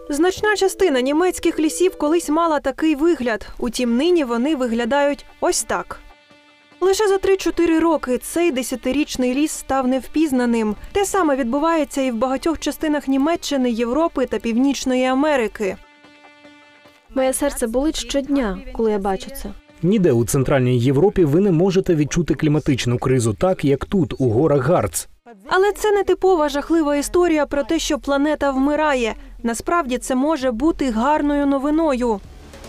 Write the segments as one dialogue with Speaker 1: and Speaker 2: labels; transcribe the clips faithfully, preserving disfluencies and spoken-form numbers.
Speaker 1: Значна частина німецьких лісів колись мала такий вигляд, утім нині вони виглядають ось так. Лише за три-чотири роки цей десятирічний ліс став невпізнаним. Те саме відбувається і в багатьох частинах Німеччини, Європи та Північної Америки.
Speaker 2: Моє серце болить щодня, коли я бачу це.
Speaker 3: Ніде у Центральній Європі ви не можете відчути кліматичну кризу так, як тут, у горах Гарц.
Speaker 1: Але це не типова жахлива історія про те, що планета вмирає. Насправді це може бути гарною новиною.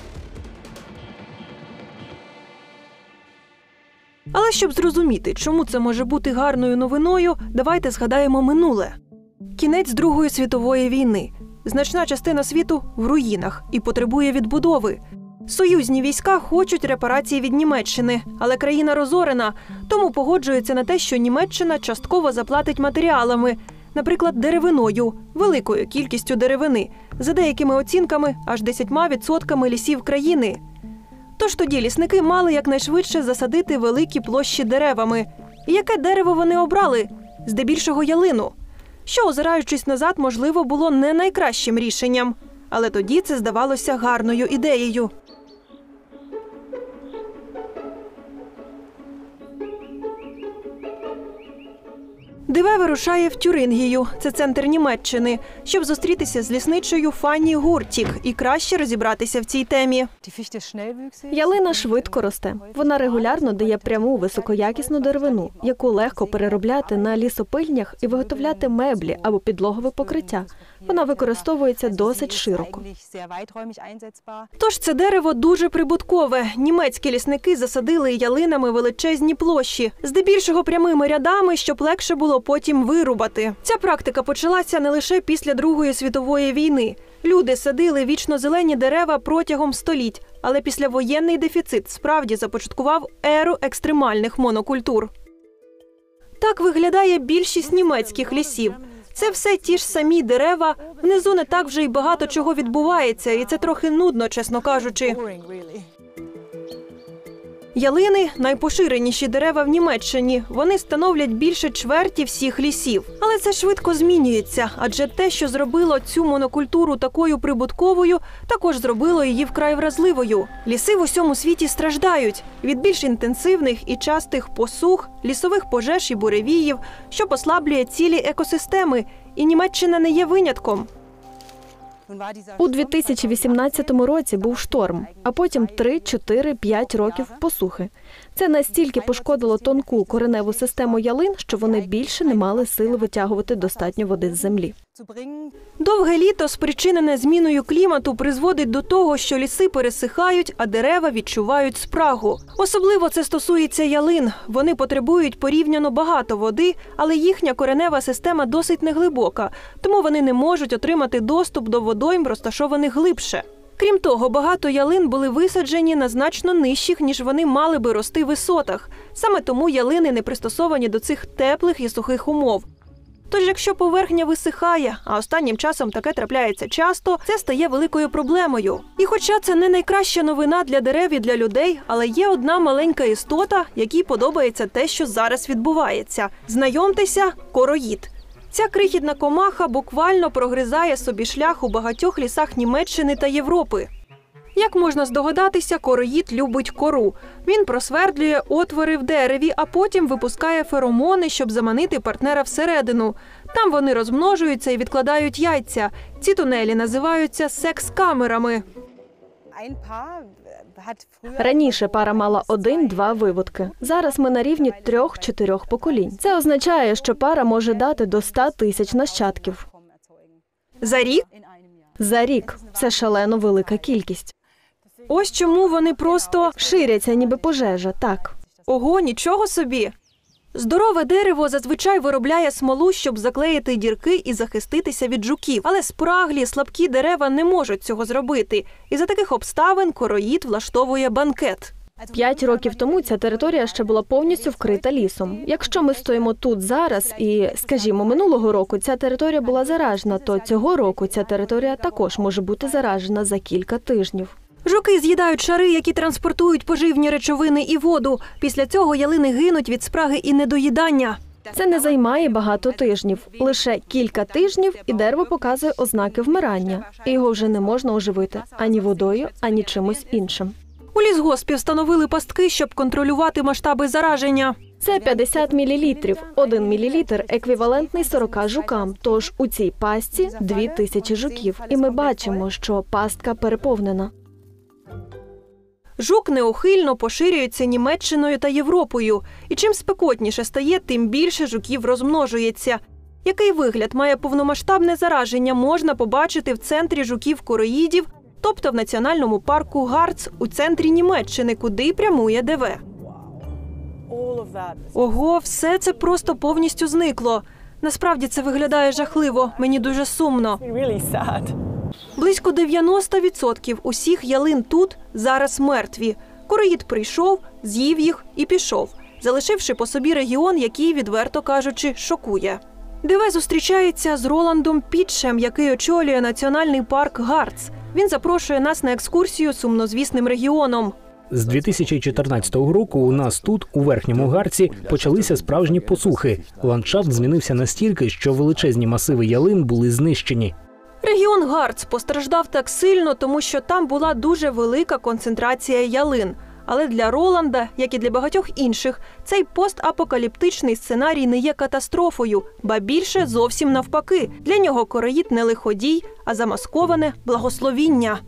Speaker 1: Але щоб зрозуміти, чому це може бути гарною новиною, давайте згадаємо минуле. Кінець Другої світової війни. Значна частина світу в руїнах і потребує відбудови. Союзні війська хочуть репарації від Німеччини, але країна розорена, тому погоджується на те, що Німеччина частково заплатить матеріалами, наприклад, деревиною, великою кількістю деревини, за деякими оцінками аж десятьма відсотками лісів країни. Тож тоді лісники мали якнайшвидше засадити великі площі деревами. І яке дерево вони обрали? Здебільшого ялину. Що, озираючись назад, можливо, було не найкращим рішенням. Але тоді це здавалося гарною ідеєю. Диве вирушає в Тюрингію, це центр Німеччини, щоб зустрітися з лісничою Фанні Гуртік і краще розібратися в цій темі.
Speaker 2: Ялина швидко росте. Вона регулярно дає пряму високоякісну деревину, яку легко переробляти на лісопильнях і виготовляти меблі або підлогове покриття. Вона використовується досить широко.
Speaker 1: Тож це дерево дуже прибуткове. Німецькі лісники засадили ялинами величезні площі, здебільшого прямими рядами, щоб легше було потім вирубати. Ця практика почалася не лише після Другої світової війни. Люди садили вічно-зелені дерева протягом століть, але післявоєнний дефіцит справді започаткував еру екстремальних монокультур. Так виглядає більшість німецьких лісів. Це все ті ж самі дерева, внизу не так вже й багато чого відбувається, і це трохи нудно, чесно кажучи. Ялини – найпоширеніші дерева в Німеччині. Вони становлять більше чверті всіх лісів. Але це швидко змінюється, адже те, що зробило цю монокультуру такою прибутковою, також зробило її вкрай вразливою. Ліси в усьому світі страждають від більш інтенсивних і частих посух, лісових пожеж і буревіїв, що послаблює цілі екосистеми, і Німеччина не є винятком.
Speaker 2: У дві тисячі вісімнадцятому році був шторм, а потім три, чотири, п'ять років посухи. Це настільки пошкодило тонку кореневу систему ялин, що вони більше не мали сили витягувати достатньо води з землі.
Speaker 1: Довге літо, спричинене зміною клімату, призводить до того, що ліси пересихають, а дерева відчувають спрагу. Особливо це стосується ялин. Вони потребують порівняно багато води, але їхня коренева система досить неглибока, тому вони не можуть отримати доступ до водойм, розташованих глибше. Крім того, багато ялин були висаджені на значно нижчих, ніж вони мали би рости висотах. Саме тому ялини не пристосовані до цих теплих і сухих умов. Тож, якщо поверхня висихає, а останнім часом таке трапляється часто, це стає великою проблемою. І хоча це не найкраща новина для дерев і для людей, але є одна маленька істота, якій подобається те, що зараз відбувається. Знайомтеся – короїд. Ця крихітна комаха буквально прогризає собі шлях у багатьох лісах Німеччини та Європи. Як можна здогадатися, короїд любить кору. Він просвердлює отвори в дереві, а потім випускає феромони, щоб заманити партнера всередину. Там вони розмножуються і відкладають яйця. Ці тунелі називаються секс-камерами.
Speaker 2: Раніше пара мала один-два виводки. Зараз ми на рівні трьох-чотирьох поколінь. Це означає, що пара може дати до ста тисяч нащадків.
Speaker 1: За рік?
Speaker 2: За рік. Це шалено велика кількість.
Speaker 1: Ось чому вони просто
Speaker 2: ширяться, ніби пожежа, так.
Speaker 1: Ого, нічого собі! Здорове дерево зазвичай виробляє смолу, щоб заклеїти дірки і захиститися від жуків. Але спраглі, слабкі дерева не можуть цього зробити. І за таких обставин короїд влаштовує банкет.
Speaker 2: П'ять років тому ця територія ще була повністю вкрита лісом. Якщо ми стоїмо тут зараз і, скажімо, минулого року ця територія була заражена, то цього року ця територія також може бути заражена за кілька тижнів.
Speaker 1: Жуки з'їдають шари, які транспортують поживні речовини і воду. Після цього ялини гинуть від спраги і недоїдання.
Speaker 2: Це не займає багато тижнів. Лише кілька тижнів, і дерево показує ознаки вмирання. І його вже не можна оживити ані водою, ані чимось іншим.
Speaker 1: У лісгоспі встановили пастки, щоб контролювати масштаби зараження.
Speaker 2: Це п'ятдесят мілілітрів. Один мілілітр еквівалентний сорока жукам. Тож у цій пастці дві тисячі жуків. І ми бачимо, що пастка переповнена.
Speaker 1: Жук неухильно поширюється Німеччиною та Європою. І чим спекотніше стає, тим більше жуків розмножується. Який вигляд має повномасштабне зараження, можна побачити в центрі жуків-короїдів, тобто в національному парку Гарц у центрі Німеччини, куди й прямує ДВ. Ого, все це просто повністю зникло. Насправді це виглядає жахливо, мені дуже сумно. Близько дев'яносто відсотків усіх ялин тут зараз мертві. Короїд прийшов, з'їв їх і пішов, залишивши по собі регіон, який, відверто кажучи, шокує. ДВ зустрічається з Роландом Пітшем, який очолює національний парк Гарц. Він запрошує нас на екскурсію сумнозвісним регіоном.
Speaker 3: З дві тисячі чотирнадцятого року у нас тут, у Верхньому Гарці, почалися справжні посухи. Ландшафт змінився настільки, що величезні масиви ялин були знищені.
Speaker 1: Регіон Гарц постраждав так сильно, тому що там була дуже велика концентрація ялин. Але для Роланда, як і для багатьох інших, цей постапокаліптичний сценарій не є катастрофою, ба більше зовсім навпаки. Для нього короїд не лиходій, а замасковане благословіння.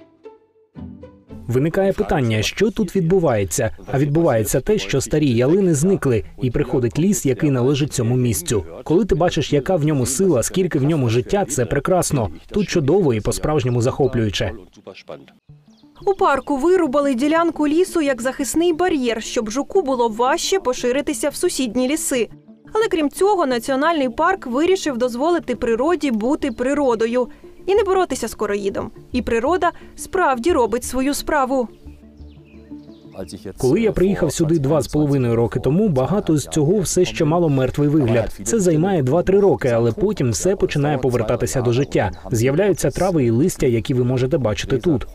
Speaker 3: Виникає питання, що тут відбувається? А відбувається те, що старі ялини зникли, і приходить ліс, який належить цьому місцю. Коли ти бачиш, яка в ньому сила, скільки в ньому життя, це прекрасно. Тут чудово і по-справжньому захоплююче.
Speaker 1: У парку вирубали ділянку лісу як захисний бар'єр, щоб жуку було важче поширитися в сусідні ліси. Але крім цього, національний парк вирішив дозволити природі бути природою і не боротися з короїдом. І природа справді робить свою справу.
Speaker 3: Коли я приїхав сюди два з половиною роки тому, багато з цього все ще мало мертвий вигляд. Це займає два-три роки, але потім все починає повертатися до життя. З'являються трави і листя, які ви можете бачити тут.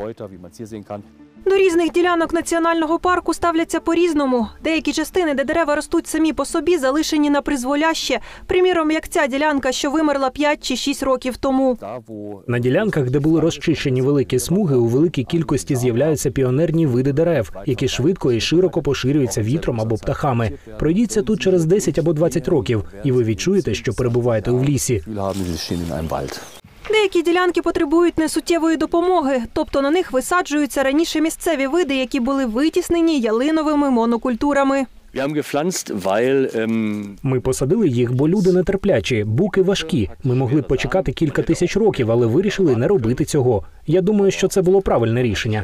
Speaker 1: До різних ділянок національного парку ставляться по-різному. Деякі частини, де дерева ростуть самі по собі, залишені на призволяще. Приміром, як ця ділянка, що вимерла п'ять чи шість років тому.
Speaker 3: На ділянках, де були розчищені великі смуги, у великій кількості з'являються піонерні види дерев, які швидко і широко поширюються вітром або птахами. Пройдіться тут через десять або двадцять років, і ви відчуєте, що перебуваєте у лісі.
Speaker 1: Деякі ділянки потребують несуттєвої допомоги, тобто на них висаджуються раніше місцеві види, які були витіснені ялиновими монокультурами.
Speaker 3: Ми посадили їх, бо люди нетерплячі, буки важкі. Ми могли б почекати кілька тисяч років, але вирішили не робити цього. Я думаю, що це було правильне рішення.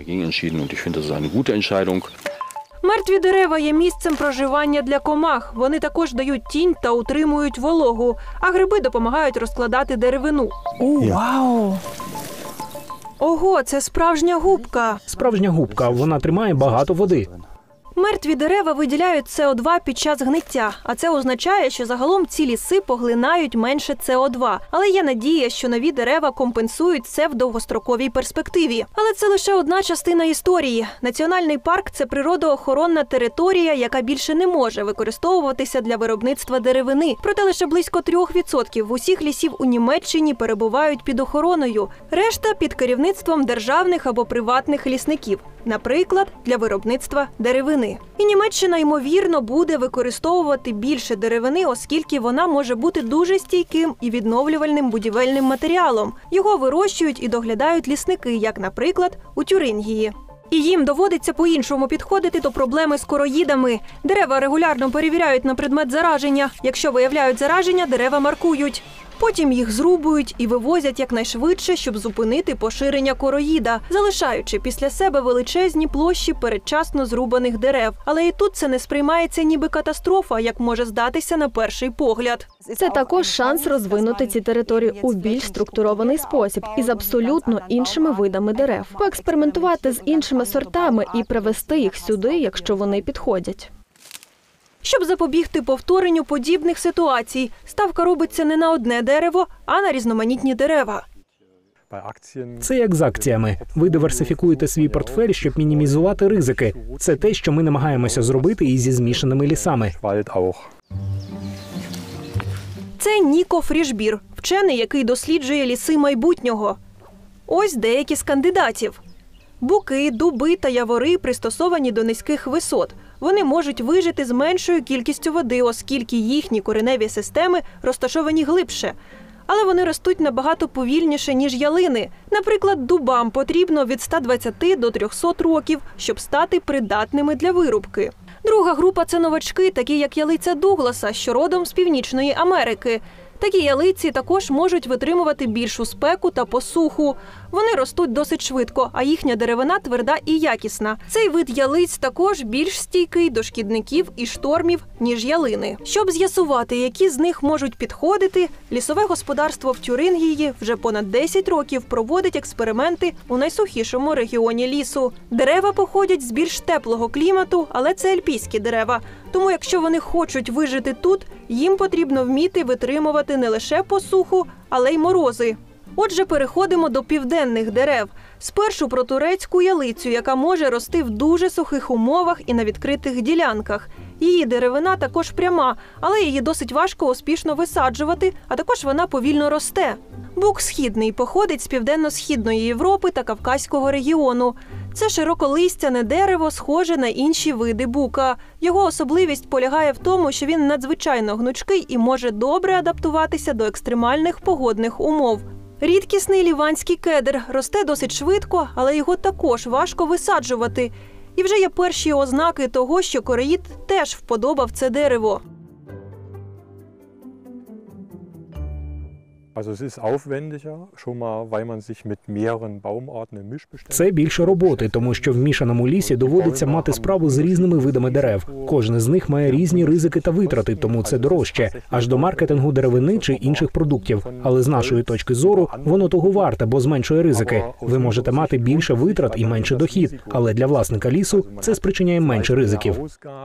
Speaker 1: Мертві дерева є місцем проживання для комах. Вони також дають тінь та утримують вологу, а гриби допомагають розкладати деревину.
Speaker 4: Вау!
Speaker 1: Ого, це справжня губка.
Speaker 3: Справжня губка, вона тримає багато води.
Speaker 1: Мертві дерева виділяють С О два під час гниття, а це означає, що загалом ці ліси поглинають менше С О два. Але є надія, що нові дерева компенсують це в довгостроковій перспективі. Але це лише одна частина історії. Національний парк – це природоохоронна територія, яка більше не може використовуватися для виробництва деревини. Проте лише близько трьох відсотків усіх лісів у Німеччині перебувають під охороною. Решта – під керівництвом державних або приватних лісників. Наприклад, для виробництва деревини. І Німеччина, ймовірно, буде використовувати більше деревини, оскільки вона може бути дуже стійким і відновлювальним будівельним матеріалом. Його вирощують і доглядають лісники, як, наприклад, у Тюрингії. І їм доводиться по-іншому підходити до проблеми з короїдами. Дерева регулярно перевіряють на предмет зараження. Якщо виявляють зараження, дерева маркують. Потім їх зрубують і вивозять якнайшвидше, щоб зупинити поширення короїда, залишаючи після себе величезні площі передчасно зрубаних дерев. Але і тут це не сприймається ніби катастрофа, як може здатися на перший погляд.
Speaker 2: Це також шанс розвинути ці території у більш структурований спосіб із абсолютно іншими видами дерев. Поекспериментувати з іншими сортами і привезти їх сюди, якщо вони підходять.
Speaker 1: Щоб запобігти повторенню подібних ситуацій, ставка робиться не на одне дерево, а на різноманітні дерева.
Speaker 3: Це як з акціями. Ви диверсифікуєте свій портфель, щоб мінімізувати ризики. Це те, що ми намагаємося зробити і зі змішаними лісами.
Speaker 1: це Ніко Фрішбір, вчений, який досліджує ліси майбутнього. Ось деякі з кандидатів. Буки, дуби та явори пристосовані до низьких висот. Вони можуть вижити з меншою кількістю води, оскільки їхні кореневі системи розташовані глибше. Але вони ростуть набагато повільніше, ніж ялини. Наприклад, дубам потрібно від ста двадцяти до трьохсот років, щоб стати придатними для вирубки. Друга група – це новачки, такі як ялиця Дугласа, що родом з Північної Америки. Такі ялиці також можуть витримувати більшу спеку та посуху. Вони ростуть досить швидко, а їхня деревина тверда і якісна. Цей вид ялиць також більш стійкий до шкідників і штормів, ніж ялини. Щоб з'ясувати, які з них можуть підходити, лісове господарство в Тюрингії вже понад десять років проводить експерименти у найсухішому регіоні лісу. Дерева походять з більш теплого клімату, але це альпійські дерева. Тому якщо вони хочуть вижити тут, їм потрібно вміти витримувати не лише посуху, але й морози. Отже, переходимо до південних дерев. Спершу про турецьку ялицю, яка може рости в дуже сухих умовах і на відкритих ділянках. Її деревина також пряма, але її досить важко успішно висаджувати, а також вона повільно росте. Бук східний походить з південно-східної Європи та Кавказького регіону. Це широколистяне дерево, схоже на інші види бука. Його особливість полягає в тому, що він надзвичайно гнучкий і може добре адаптуватися до екстремальних погодних умов. Рідкісний ліванський кедр росте досить швидко, але його також важко висаджувати. І вже є перші ознаки того, що кореїд теж вподобав це дерево.
Speaker 3: Це більше роботи, тому що в мішаному лісі доводиться мати справу з різними видами дерев. Кожен з них має різні ризики та витрати, тому це дорожче, аж до маркетингу деревини чи інших продуктів. Але з нашої точки зору, воно того варте, бо зменшує ризики. Ви можете мати більше витрат і менше дохід, але для власника лісу це спричиняє менше ризиків.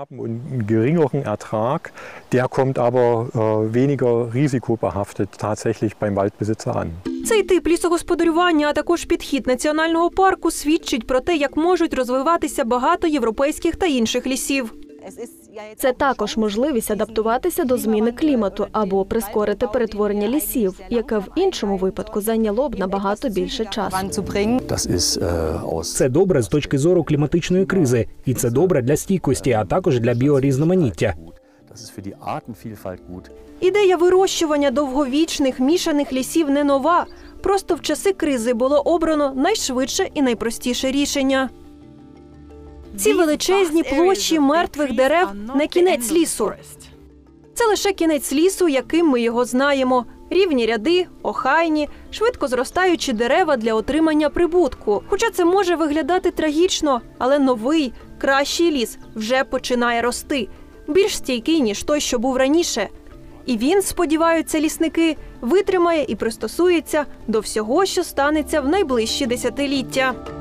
Speaker 1: Цей тип лісогосподарювання, а також підхід національного парку свідчить про те, як можуть розвиватися багато європейських та інших лісів.
Speaker 2: Це також можливість адаптуватися до зміни клімату або прискорити перетворення лісів, яке в іншому випадку зайняло б набагато більше часу.
Speaker 3: Це добре з точки зору кліматичної кризи, і це добре для стійкості, а також для біорізноманіття.
Speaker 1: Ідея вирощування довговічних мішаних лісів не нова. Просто в часи кризи було обрано найшвидше і найпростіше рішення. Ці величезні площі мертвих дерев – не кінець лісу. Це лише кінець лісу, яким ми його знаємо. Рівні ряди, охайні, швидко зростаючі дерева для отримання прибутку. Хоча це може виглядати трагічно, але новий, кращий ліс вже починає рости. Більш стійкий, ніж той, що був раніше. І він, сподіваються лісники, витримає і пристосується до всього, що станеться в найближчі десятиліття.